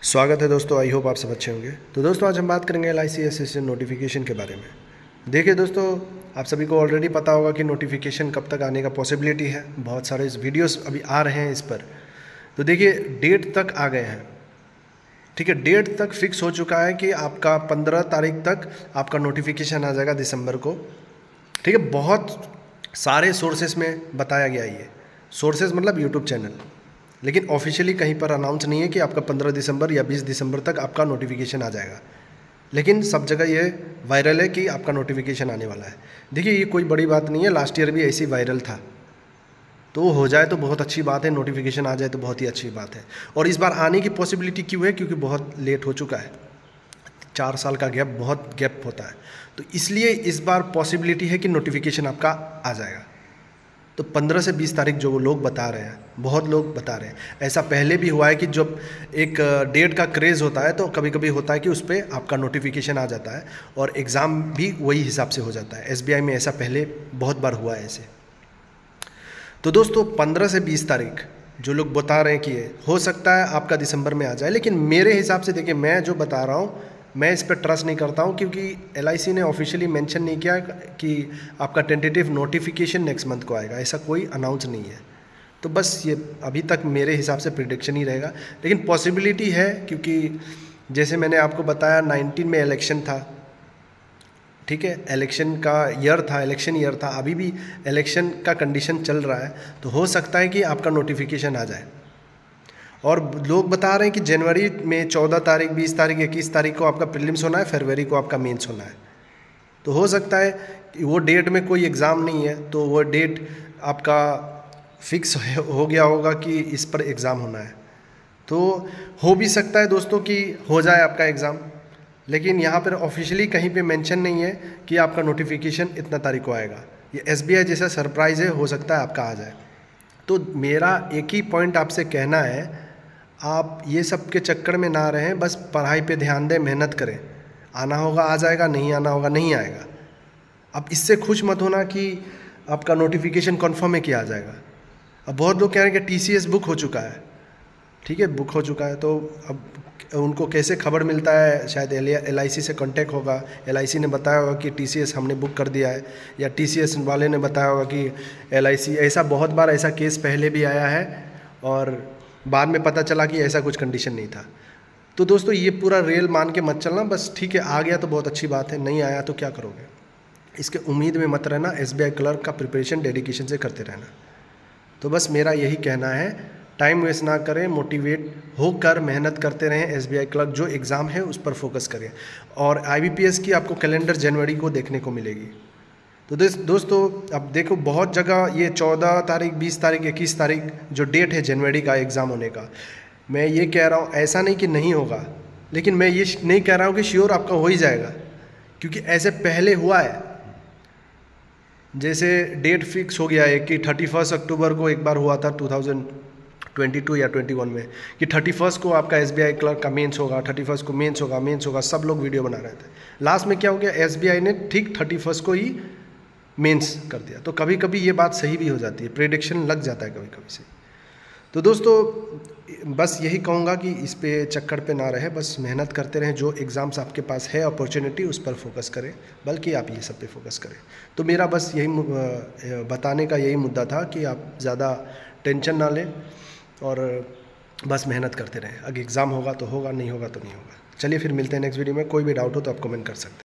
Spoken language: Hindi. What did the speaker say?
स्वागत है दोस्तों। आई होप आप सब अच्छे होंगे। तो दोस्तों आज हम बात करेंगे LIC असिस्टेंट नोटिफिकेशन के बारे में। देखिए दोस्तों, आप सभी को ऑलरेडी पता होगा कि नोटिफिकेशन कब तक आने का पॉसिबिलिटी है। बहुत सारे वीडियोस अभी आ रहे हैं इस पर। तो देखिए डेट तक आ गए हैं, ठीक है। डेट तक फिक्स हो चुका है कि आपका 15 तारीख तक आपका नोटिफिकेशन आ जाएगा दिसंबर को, ठीक है। बहुत सारे सोर्सेस में बताया गया ये सोर्सेज मतलब यूट्यूब चैनल, लेकिन ऑफिशियली कहीं पर अनाउंस नहीं है कि आपका 15 दिसंबर या 20 दिसंबर तक आपका नोटिफिकेशन आ जाएगा। लेकिन सब जगह ये वायरल है कि आपका नोटिफिकेशन आने वाला है। देखिए ये कोई बड़ी बात नहीं है, लास्ट ईयर भी ऐसी वायरल था। तो हो जाए तो बहुत अच्छी बात है, नोटिफिकेशन आ जाए तो बहुत ही अच्छी बात है। और इस बार आने की पॉसिबिलिटी क्यों है? क्योंकि बहुत लेट हो चुका है। 4 साल का गैप बहुत गैप होता है, तो इसलिए इस बार पॉसिबिलिटी है कि नोटिफिकेशन आपका आ जाएगा। तो 15 से 20 तारीख जो वो लोग बता रहे हैं, बहुत लोग बता रहे हैं। ऐसा पहले भी हुआ है कि जब एक डेट का क्रेज़ होता है तो कभी कभी होता है कि उस पर आपका नोटिफिकेशन आ जाता है और एग्ज़ाम भी वही हिसाब से हो जाता है। SBI में ऐसा पहले बहुत बार हुआ है ऐसे। तो दोस्तों 15 से 20 तारीख जो लोग बता रहे हैं कि ये हो सकता है आपका दिसंबर में आ जाए, लेकिन मेरे हिसाब से देखिए मैं जो बता रहा हूँ मैं इस पर ट्रस्ट नहीं करता हूँ, क्योंकि LIC ने ऑफिशियली मेंशन नहीं किया कि आपका टेंटेटिव नोटिफिकेशन नेक्स्ट मंथ को आएगा। ऐसा कोई अनाउंस नहीं है। तो बस ये अभी तक मेरे हिसाब से प्रिडिक्शन ही रहेगा, लेकिन पॉसिबिलिटी है, क्योंकि जैसे मैंने आपको बताया 19 में इलेक्शन था, ठीक है। इलेक्शन का ईयर था, इलेक्शन ईयर था, अभी भी इलेक्शन का कंडीशन चल रहा है। तो हो सकता है कि आपका नोटिफिकेशन आ जाए। और लोग बता रहे हैं कि जनवरी में 14 तारीख, 20 तारीख, 21 तारीख को आपका प्रीलिम्स होना है, फरवरी को आपका मेंस होना है। तो हो सकता है कि वो डेट में कोई एग्ज़ाम नहीं है, तो वो डेट आपका फिक्स हो गया होगा कि इस पर एग्ज़ाम होना है। तो हो भी सकता है दोस्तों कि हो जाए आपका एग्ज़ाम, लेकिन यहाँ पर ऑफिशियली कहीं पे मेंशन नहीं है कि आपका नोटिफिकेशन इतना तारीख को आएगा। ये SBI जैसा सरप्राइज़ है, हो सकता है आपका आ जाए। तो मेरा एक ही पॉइंट आपसे कहना है, आप ये सब के चक्कर में ना रहें, बस पढ़ाई पे ध्यान दें, मेहनत करें। आना होगा आ जाएगा, नहीं आना होगा नहीं आएगा। अब इससे खुश मत होना कि आपका नोटिफिकेशन कन्फर्म है कि आ जाएगा। अब बहुत लोग कह रहे हैं कि TCS बुक हो चुका है, ठीक है, बुक हो चुका है। तो अब उनको कैसे खबर मिलता है? शायद LIC से कांटेक्ट होगा, LIC ने बताया होगा कि TCS हमने बुक कर दिया है, या TCS वाले ने बताया होगा कि LIC। ऐसा बहुत बार ऐसा केस पहले भी आया है और बाद में पता चला कि ऐसा कुछ कंडीशन नहीं था। तो दोस्तों ये पूरा रियल मान के मत चलना, बस ठीक है आ गया तो बहुत अच्छी बात है, नहीं आया तो क्या करोगे, इसके उम्मीद में मत रहना। SBI क्लर्क का प्रिपरेशन डेडिकेशन से करते रहना। तो बस मेरा यही कहना है, टाइम वेस्ट ना करें, मोटिवेट होकर मेहनत करते रहें। SBI क्लर्क जो एग्ज़ाम है उस पर फोकस करें। और IBPS की आपको कैलेंडर जनवरी को देखने को मिलेगी। तो दोस्तों अब देखो बहुत जगह ये 14 तारीख, 20 तारीख, 21 तारीख जो डेट है जनवरी का एग्ज़ाम होने का, मैं ये कह रहा हूँ ऐसा नहीं कि नहीं होगा, लेकिन मैं ये नहीं कह रहा हूँ कि श्योर आपका हो ही जाएगा, क्योंकि ऐसे पहले हुआ है। जैसे डेट फिक्स हो गया है कि 31 अक्टूबर को एक बार हुआ था 2022 या 21 में, कि 31 को आपका SBI क्लर्क का मेंस होगा, 31 को मेंस होगा। सब लोग वीडियो बना रहे थे। लास्ट में क्या हो गया, SBI ने ठीक 31 को ही मेंस कर दिया। तो कभी कभी ये बात सही भी हो जाती है, प्रेडिक्शन लग जाता है कभी कभी से। तो दोस्तों बस यही कहूँगा कि इस पे चक्कर पे ना रहे, बस मेहनत करते रहें। जो एग्ज़ाम्स आपके पास है अपॉर्चुनिटी उस पर फोकस करें, बल्कि आप ये सब पे फोकस करें। तो मेरा बस यही बताने का यही मुद्दा था कि आप ज़्यादा टेंशन ना लें और बस मेहनत करते रहें। अगर एग्ज़ाम होगा तो होगा, नहीं होगा तो नहीं होगा। चलिए फिर मिलते हैं नेक्स्ट वीडियो में। कोई भी डाउट हो तो आप कमेंट कर सकते हैं।